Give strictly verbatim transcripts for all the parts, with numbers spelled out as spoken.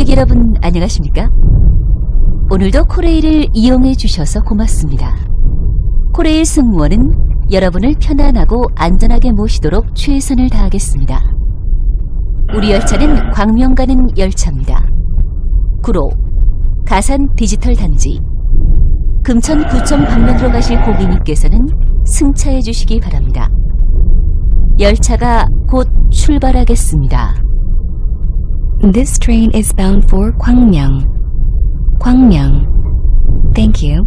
고객 여러분 안녕하십니까? 오늘도 코레일을 이용해 주셔서 고맙습니다. 코레일 승무원은 여러분을 편안하고 안전하게 모시도록 최선을 다하겠습니다. 우리 열차는 광명 가는 열차입니다. 구로, 가산 디지털 단지, 금천구청 방면으로 가실 고객님께서는 승차해 주시기 바랍니다. 열차가 곧 출발하겠습니다. This train is bound for Gwangmyeong. Gwangmyeong. Thank you.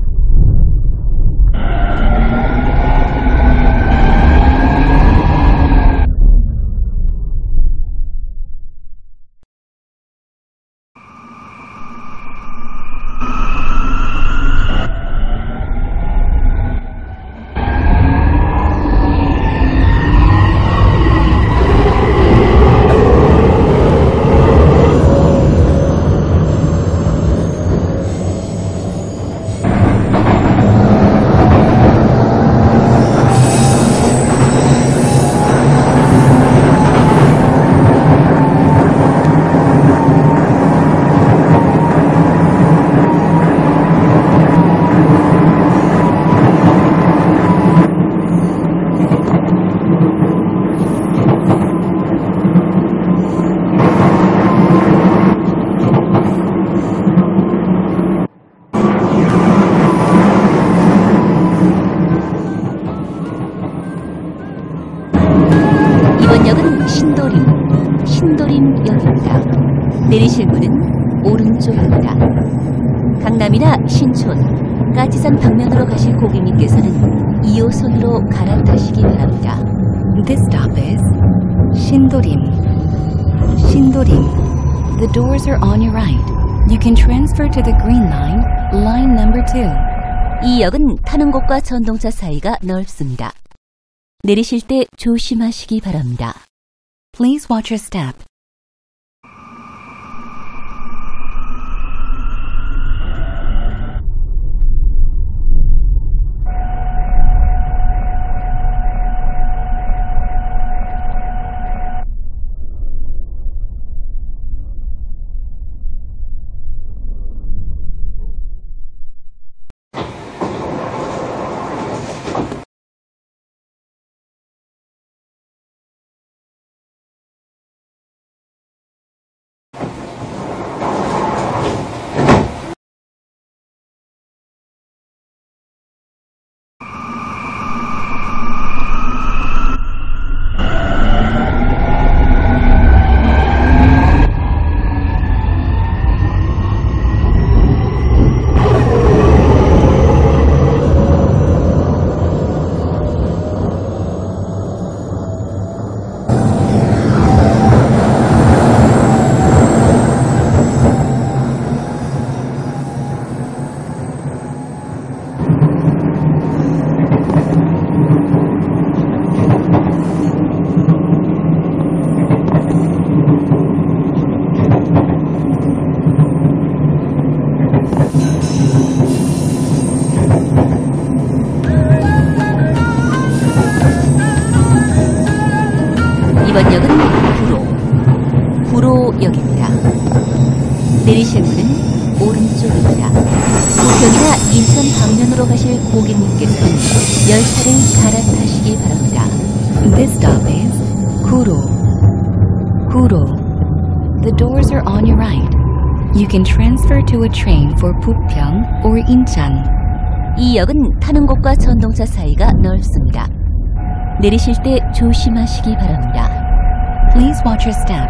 이번 역은 신도림, 신도림역입니다. 내리실 문은 오른쪽입니다. 강남이나 신촌, 까지산 방면으로 가실 고객님께서는 이 호선으로 갈아타시기 바랍니다. This stop is Shindorim. Shindorim. The doors are on your right. You can transfer to the green line, line number two. 이 역은 타는 곳과 전동차 사이가 넓습니다. 내리실 때 조심하시기 바랍니다. Please watch your step. 이번 역은 구로, 구로역입니다. 내리실 문은 오른쪽입니다. 부평이나 인천 방면으로 가실 고객님께서는 열차를 갈아타시기 바랍니다. This stop is Guro. Guro. The doors are on your right. You can transfer to a train for Bupyeong or Incheon. 이 역은 타는 곳과 전동차 사이가 넓습니다. 내리실 때 조심하시기 바랍니다. Please watch your step.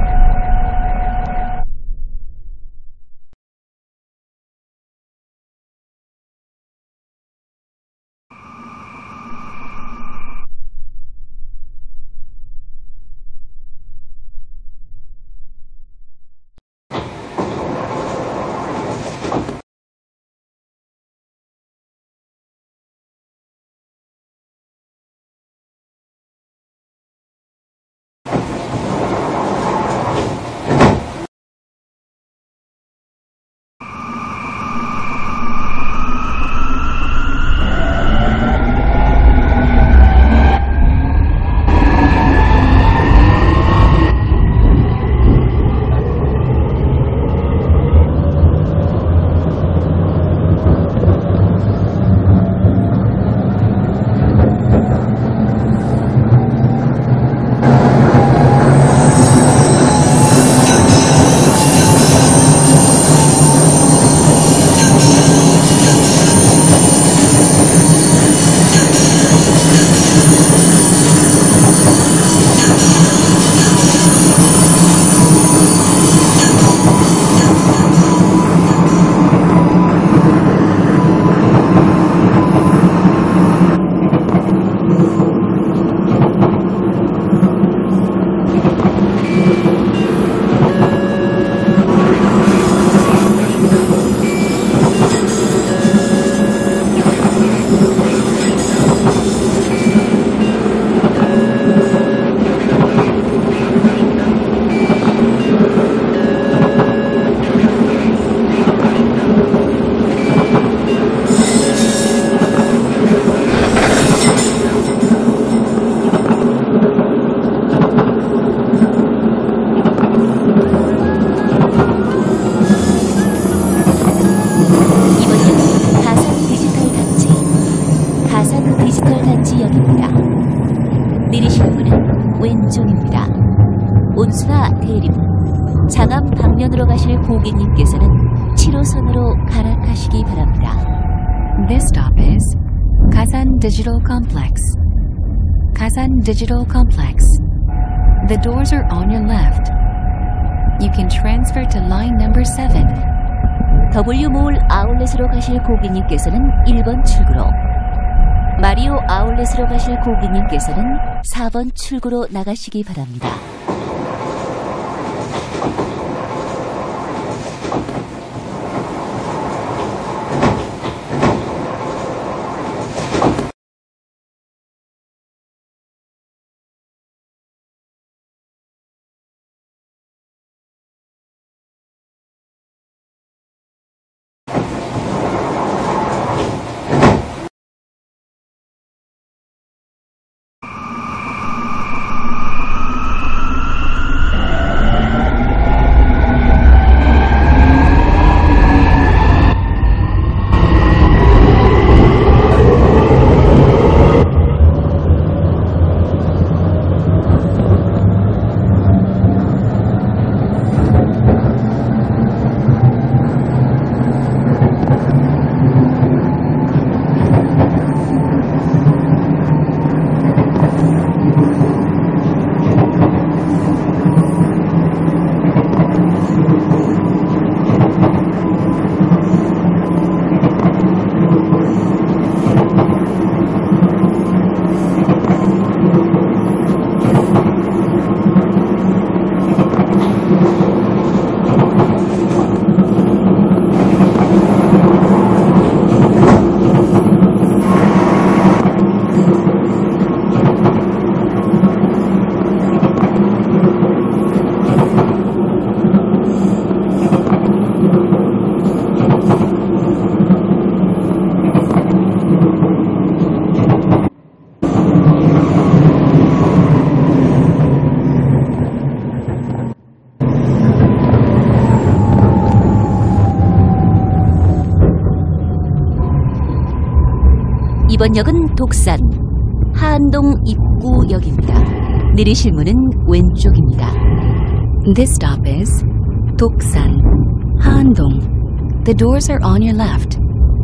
장암 방면으로 가실 고객님께서는 칠 호선으로 갈아타시기 바랍니다. This stop is Kasan Digital Complex. Kasan Digital Complex. The doors are on your left. You can transfer to line number seven. W몰 아울렛으로 가실 고객님께서는 일 번 출구로, 마리오 아울렛으로 가실 고객님께서는 사 번 출구로 나가시기 바랍니다. 이번 역은 독산 하안동 입구역입니다. 내리실 문은 왼쪽입니다. This stop is Doksan, Haandong. The doors are on your left.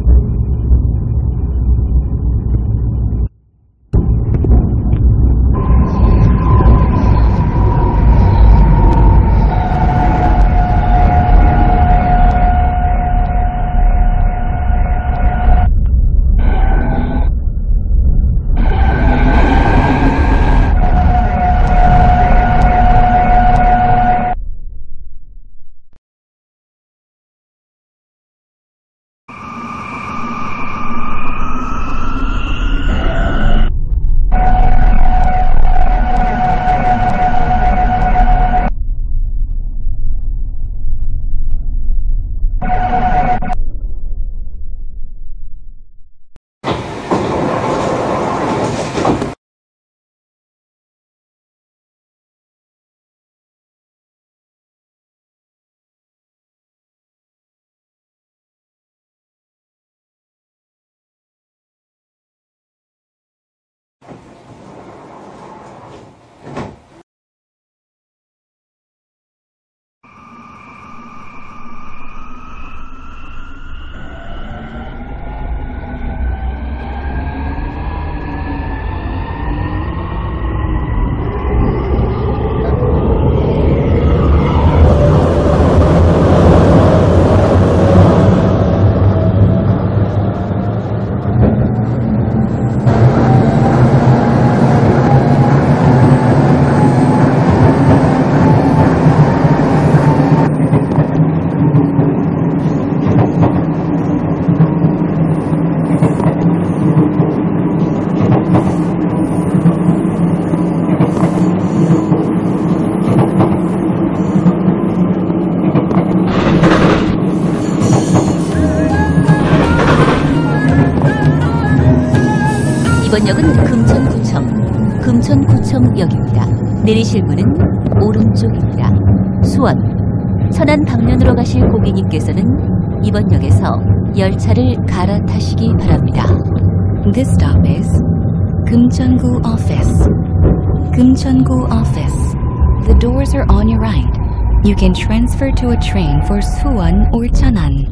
이번 역은 금천구청, 금천구청역입니다. 내리실 문은 오른쪽입니다. 수원, 천안 방면으로 가실 고객님께서는 이번 역에서 열차를 갈아타시기 바랍니다. This stop is Kumcheongu Office. Kumcheongu Office. The doors are on your right. You can transfer to a train for Suwon or Cheonan.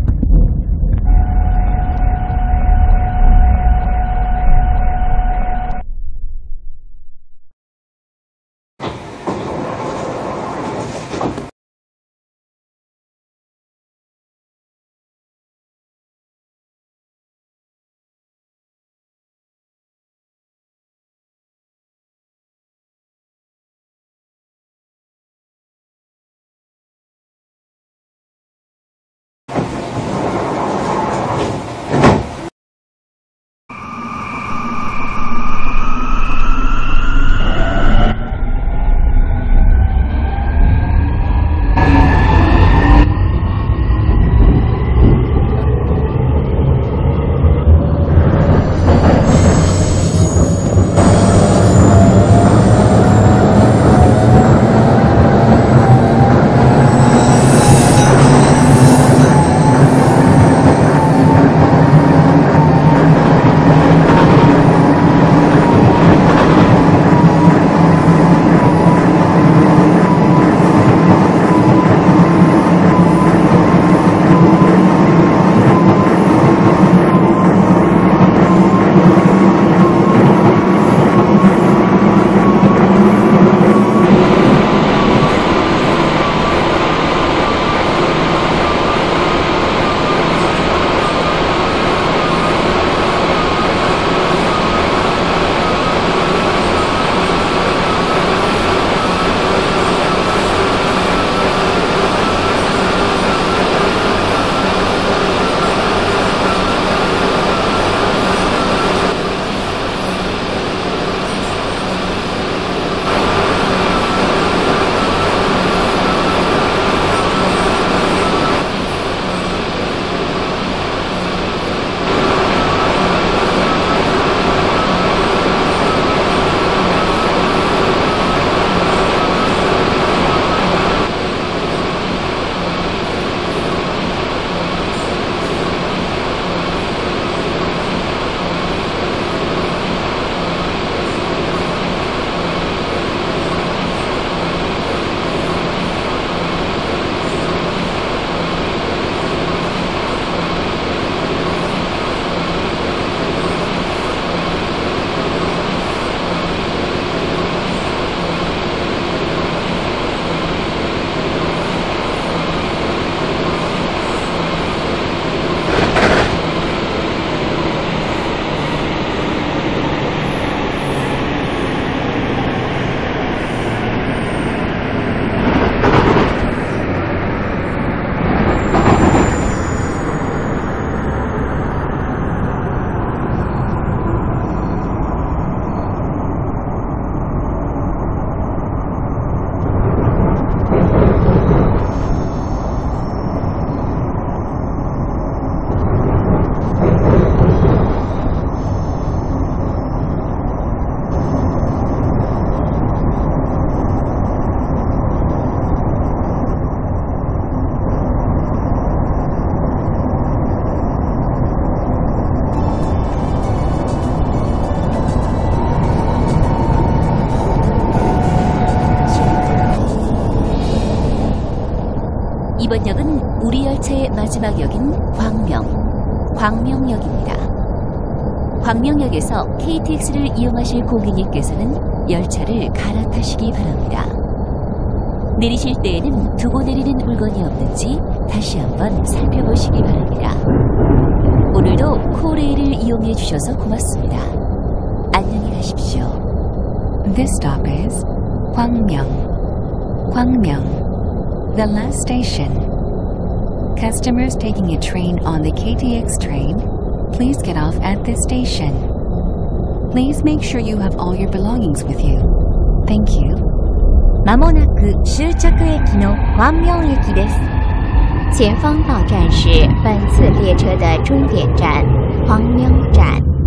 이번 역은 우리 열차의 마지막 역인 광명, 광명역입니다. 광명역에서 케이티엑스를 이용하실 고객님께서는 열차를 갈아타시기 바랍니다. 내리실 때에는 두고 내리는 물건이 없는지 다시 한번 살펴보시기 바랍니다. 오늘도 코레일을 이용해 주셔서 고맙습니다. 안녕히 가십시오. This stop is Gwangmyeong. Gwangmyeong, the last station. Customers taking a train on the K T X train, please get off at this station. Please make sure you have all your belongings with you. Thank you. まもなく終着駅の광명駅です。前方到站是本次列车的终点站광명站。